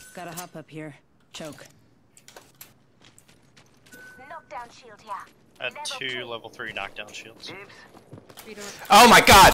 Gotta hop up here. Choke. Knockdown shield here. I had 2 level 3 knockdown shields. Oh my god!